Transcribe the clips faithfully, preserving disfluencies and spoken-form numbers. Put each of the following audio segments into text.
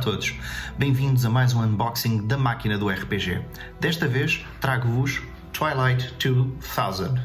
todos, bem-vindos a mais um unboxing da máquina do R P G. Desta vez trago-vos Twilight dois mil.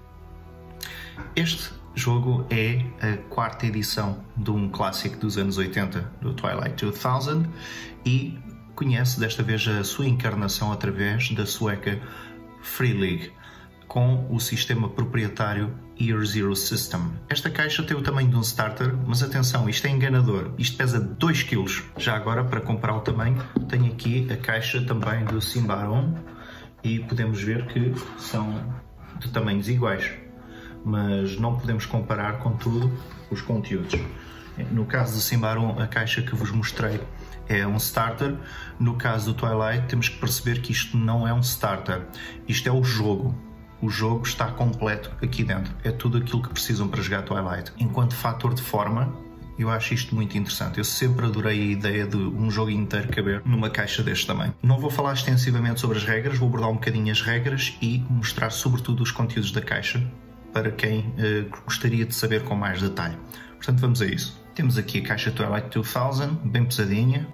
Este jogo é a quarta edição de um clássico dos anos oitenta, do Twilight dois mil, e conhece desta vez a sua encarnação através da sueca Free League, com o sistema proprietário Year Zero System. Esta caixa tem o tamanho de um starter, mas atenção, isto é enganador, isto pesa dois quilos. Já agora, para comparar o tamanho, tenho aqui a caixa também do Symbaroum e podemos ver que são de tamanhos iguais, mas não podemos comparar, contudo, os conteúdos. No caso do Symbaroum, a caixa que vos mostrei é um starter. No caso do Twilight, temos que perceber que isto não é um starter, isto é o jogo. O jogo está completo aqui dentro, é tudo aquilo que precisam para jogar Twilight. Enquanto fator de forma, eu acho isto muito interessante. Eu sempre adorei a ideia de um jogo inteiro caber numa caixa deste tamanho. Não vou falar extensivamente sobre as regras, vou abordar um bocadinho as regras e mostrar sobretudo os conteúdos da caixa para quem uh, gostaria de saber com mais detalhe. Portanto, vamos a isso. Temos aqui a caixa Twilight dois mil, bem pesadinha.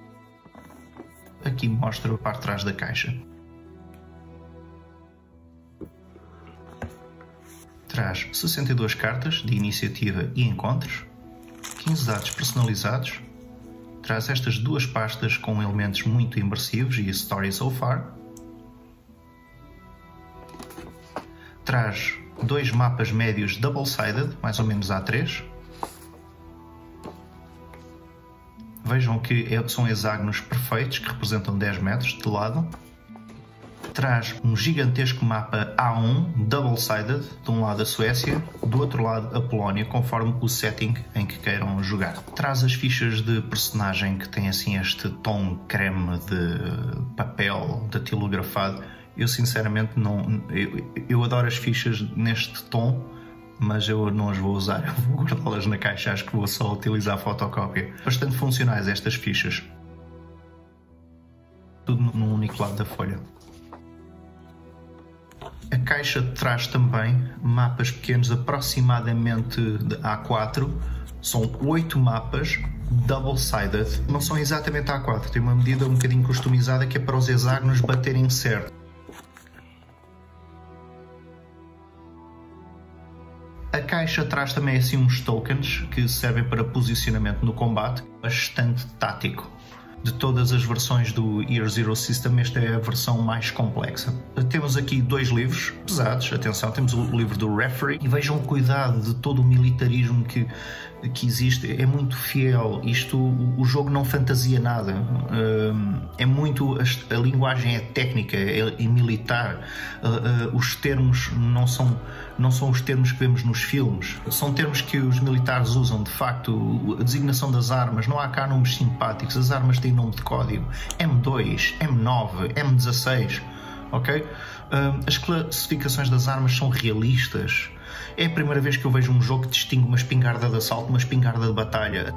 Aqui mostra a parte de trás da caixa. Traz sessenta e duas cartas de iniciativa e encontros, quinze dados personalizados, traz estas duas pastas com elementos muito imersivos e a Story So Far, traz dois mapas médios double-sided, mais ou menos A três, vejam que são hexágonos perfeitos que representam dez metros de lado. Traz um gigantesco mapa A um, double-sided, de um lado a Suécia, do outro lado a Polónia, conforme o setting em que queiram jogar. Traz as fichas de personagem que têm assim este tom creme de papel datilografado. Eu sinceramente não... Eu, eu adoro as fichas neste tom, mas eu não as vou usar, eu vou guardá-las na caixa, acho que vou só utilizar a fotocópia. Bastante funcionais estas fichas. Tudo num único lado da folha. A caixa traz também mapas pequenos, aproximadamente de A quatro. São oito mapas double-sided. Não são exatamente A quatro, tem uma medida um bocadinho customizada que é para os hexágonos baterem certo. A caixa traz também assim uns tokens que servem para posicionamento no combate, bastante tático. De todas as versões do Year Zero System, esta é a versão mais complexa. Temos aqui dois livros pesados, atenção, temos o livro do Referee, e vejam o cuidado de todo o militarismo que, que existe, é muito fiel, isto, o jogo não fantasia nada, é muito, a, a linguagem é técnica, é, é militar, os termos não são, não são os termos que vemos nos filmes, são termos que os militares usam, de facto, a designação das armas, não há cá nomes simpáticos, as armas têm nome de código, M dois, M nove, M dezasseis, ok? As classificações das armas são realistas. É a primeira vez que eu vejo um jogo que distingue uma espingarda de assalto de uma espingarda de batalha.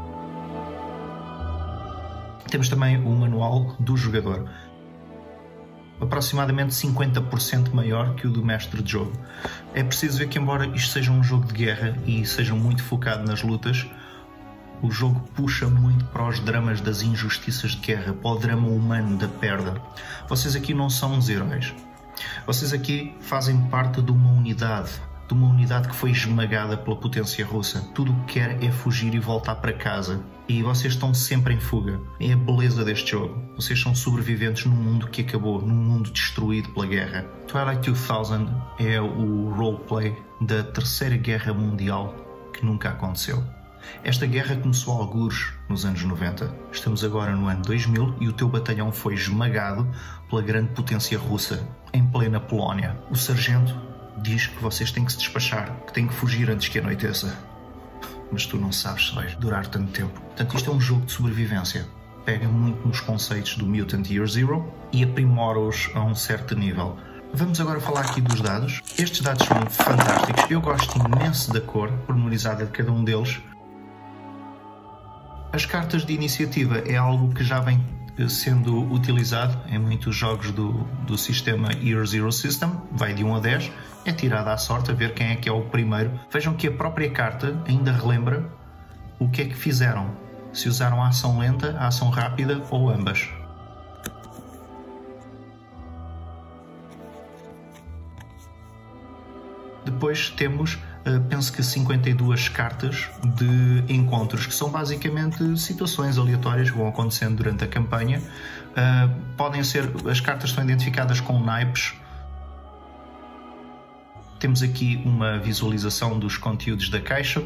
Temos também o manual do jogador, aproximadamente cinquenta por cento maior que o do mestre de jogo. É preciso ver que, embora isto seja um jogo de guerra e seja muito focado nas lutas, o jogo puxa muito para os dramas das injustiças de guerra, para o drama humano da perda. Vocês aqui não são os heróis. Vocês aqui fazem parte de uma unidade, de uma unidade que foi esmagada pela potência russa. Tudo o que quer é fugir e voltar para casa. E vocês estão sempre em fuga. É a beleza deste jogo. Vocês são sobreviventes num mundo que acabou, num mundo destruído pela guerra. Twilight dois mil é o roleplay da Terceira Guerra Mundial que nunca aconteceu. Esta guerra começou a algures nos anos noventa. Estamos agora no ano dois mil e o teu batalhão foi esmagado pela grande potência russa, em plena Polónia. O sargento diz que vocês têm que se despachar, que têm que fugir antes que anoiteça. Mas tu não sabes se vai durar tanto tempo. Portanto, isto é um jogo de sobrevivência. Pega muito nos conceitos do Mutant Year Zero e aprimora-os a um certo nível. Vamos agora falar aqui dos dados. Estes dados são fantásticos. Eu gosto imenso da cor pormenorizada de cada um deles. As cartas de iniciativa é algo que já vem sendo utilizado em muitos jogos do, do sistema Year Zero System. Vai de um a dez, é tirada à sorte a ver quem é que é o primeiro. Vejam que a própria carta ainda relembra o que é que fizeram. se usaram a ação lenta, a ação rápida ou ambas. Depois temos, penso que cinquenta e duas cartas de encontros, que são basicamente situações aleatórias que vão acontecendo durante a campanha. Podem ser, as cartas estão identificadas com naipes. Temos aqui uma visualização dos conteúdos da caixa.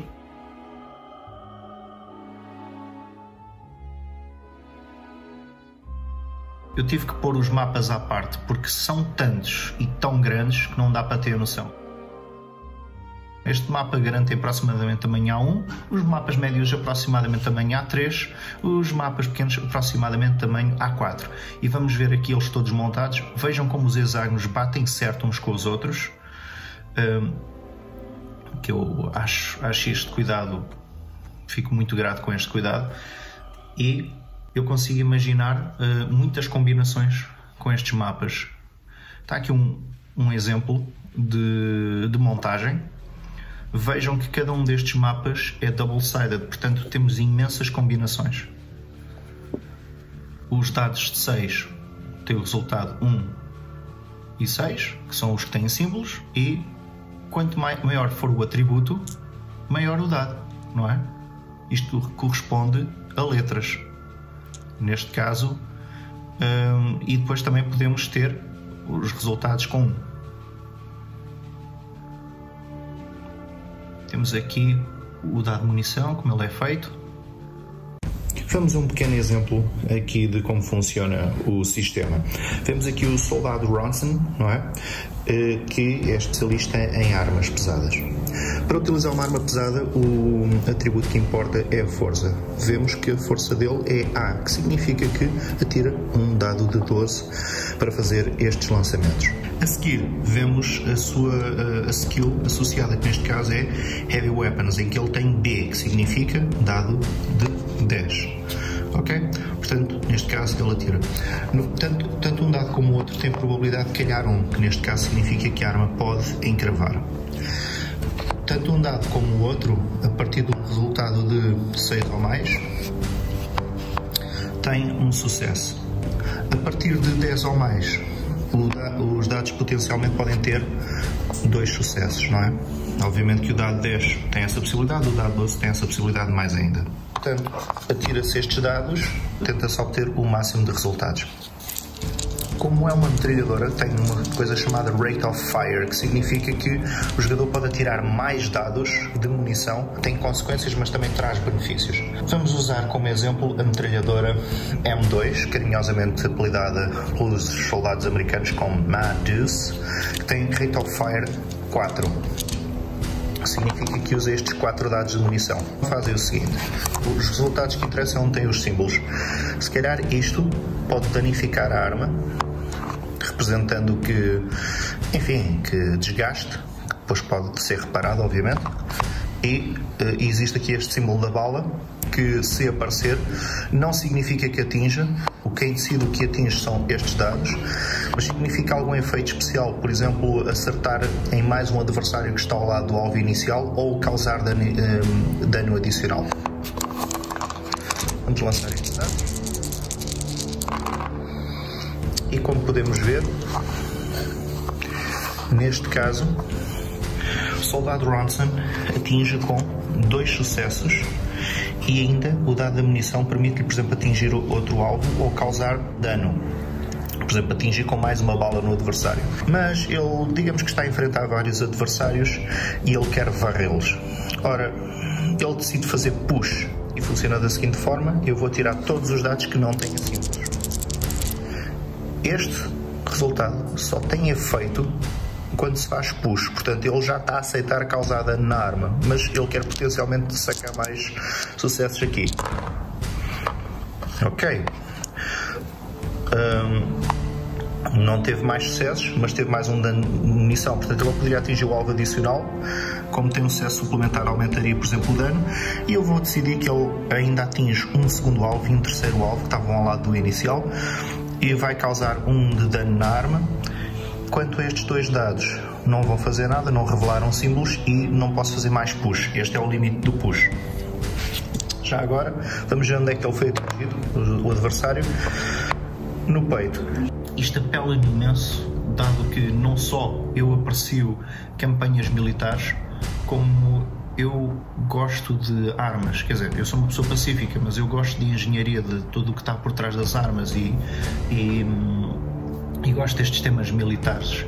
Eu tive que pôr os mapas à parte porque são tantos e tão grandes que não dá para ter noção. Este mapa garante aproximadamente tamanho A um, os mapas médios aproximadamente tamanho A três, os mapas pequenos aproximadamente tamanho A quatro. E vamos ver aqui eles todos montados. Vejam como os hexágonos batem certo uns com os outros. Um, que eu acho, acho este cuidado, fico muito grato com este cuidado. E eu consigo imaginar uh, muitas combinações com estes mapas. Está aqui um, um exemplo de, de montagem. Vejam que cada um destes mapas é double-sided, portanto temos imensas combinações. Os dados de seis têm o resultado um e seis, que são os que têm símbolos, e quanto maior for o atributo, maior o dado, não é? Isto corresponde a letras, neste caso, um, e depois também podemos ter os resultados com um. Temos aqui o dado de munição, como ele é feito. Vamos a um pequeno exemplo aqui de como funciona o sistema. Temos aqui o soldado Ronson, não é? Que é especialista em armas pesadas. Para utilizar uma arma pesada, o atributo que importa é a força. Vemos que a força dele é A, que significa que atira um dado de doze para fazer estes lançamentos. A seguir, vemos a sua a skill associada, que neste caso é Heavy Weapons, em que ele tem B, que significa dado de dez. Ok? Portanto, neste caso ele atira. No, tanto, tanto um dado como o outro tem probabilidade de calhar um, que neste caso significa que a arma pode encravar. Tanto um dado como o outro, a partir de um resultado de seis ou mais, tem um sucesso. A partir de dez ou mais, os dados potencialmente podem ter dois sucessos, não é? Obviamente que o dado dez tem essa possibilidade, o dado doze tem essa possibilidade mais ainda. Portanto, atira-se estes dados, tenta-se obter o máximo de resultados. Como é uma metralhadora, tem uma coisa chamada Rate of Fire, que significa que o jogador pode atirar mais dados de munição, tem consequências, mas também traz benefícios. Vamos usar como exemplo a metralhadora M dois, carinhosamente apelidada pelos soldados americanos como Mad Deuce, que tem Rate of Fire quatro. Significa que usa estes quatro dados de munição. Fazem o seguinte: os resultados que interessam têm os símbolos. Se calhar isto pode danificar a arma, representando que, enfim, que desgaste, que depois pode ser reparado, obviamente. E uh, existe aqui este símbolo da bala, que se aparecer não significa que atinja. O que decide o que atinge são estes dados, mas significa algum efeito especial, por exemplo, acertar em mais um adversário que está ao lado do alvo inicial ou causar dano, um, dano adicional. Vamos lançar estes dados. E como podemos ver, neste caso, o soldado Ronson atinge com dois sucessos. E ainda o dado da munição permite-lhe, por exemplo, atingir outro alvo ou causar dano. Por exemplo, atingir com mais uma bala no adversário. Mas ele, digamos que está a enfrentar vários adversários e ele quer varrê-los. Ora, ele decide fazer push e funciona da seguinte forma: eu vou tirar todos os dados que não têm símbolos. Este resultado só tem efeito quando se faz push, portanto ele já está a aceitar causar dano na arma, mas ele quer potencialmente sacar mais sucessos aqui. Ok. Um, não teve mais sucessos, mas teve mais um dano de munição, portanto ele poderia atingir o alvo adicional. Como tem um sucesso suplementar, aumentaria, por exemplo, o dano, e eu vou decidir que ele ainda atinge um segundo alvo e um terceiro alvo que estavam ao lado do inicial, e vai causar um de dano na arma. Quanto a estes dois dados, não vão fazer nada, não revelaram símbolos e não posso fazer mais push. Este é o limite do push. Já agora, vamos ver onde é que ele foi atingido, o adversário, no peito. Isto apela-me imenso, dado que não só eu aprecio campanhas militares, como eu gosto de armas. Quer dizer, eu sou uma pessoa pacífica, mas eu gosto de engenharia, de tudo o que está por trás das armas e, e, e gosto destes temas militares.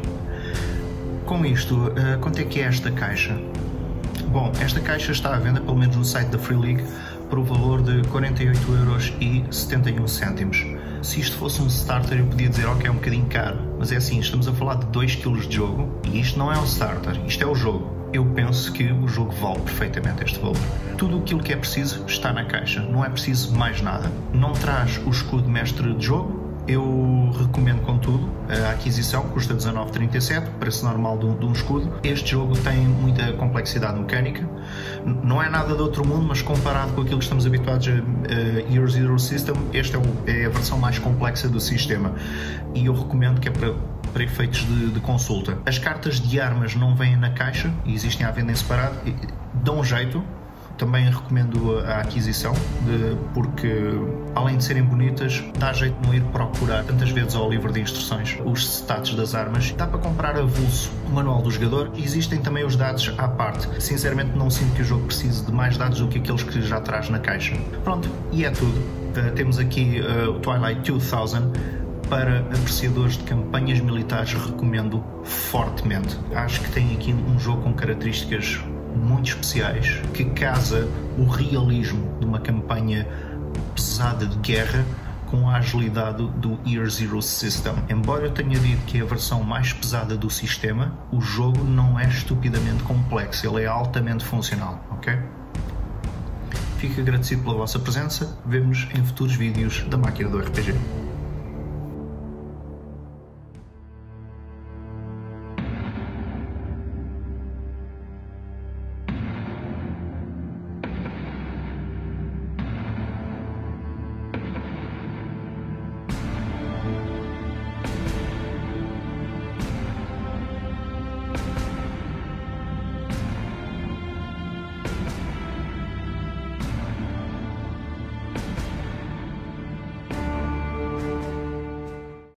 Com isto, uh, quanto é que é esta caixa? Bom, esta caixa está à venda, pelo menos no site da Free League, por o valor de quarenta e oito euros e setenta e um cêntimos. Se isto fosse um starter, eu podia dizer, ok, é um bocadinho caro, mas é assim, estamos a falar de dois quilos de jogo e isto não é um starter, isto é o jogo. Eu penso que o jogo vale perfeitamente este valor. Tudo aquilo que é preciso está na caixa, não é preciso mais nada. Não traz o escudo mestre de jogo. Eu recomendo, contudo, a aquisição, custa dezanove vírgula trinta e sete, preço normal de um, de um escudo. Este jogo tem muita complexidade mecânica, não é nada de outro mundo, mas comparado com aquilo que estamos habituados a, a Year Zero System, esta é, é a versão mais complexa do sistema e eu recomendo que é para, para efeitos de, de consulta. As cartas de armas não vêm na caixa, existem à venda em separado, dão um jeito. Também recomendo a aquisição, de, porque além de serem bonitas, dá jeito de não ir procurar tantas vezes ao livro de instruções os stats das armas. Dá para comprar avulso o manual do jogador e existem também os dados à parte. Sinceramente não sinto que o jogo precise de mais dados do que aqueles que já traz na caixa. Pronto, e é tudo. Uh, temos aqui uh, o Twilight dois mil. Para apreciadores de campanhas militares, recomendo fortemente. Acho que tem aqui um jogo com características muito especiais, que casa o realismo de uma campanha pesada de guerra com a agilidade do Year Zero System. Embora eu tenha dito que é a versão mais pesada do sistema, o jogo não é estupidamente complexo, ele é altamente funcional, ok? Fico agradecido pela vossa presença, vemo-nos em futuros vídeos da Máquina do R P G.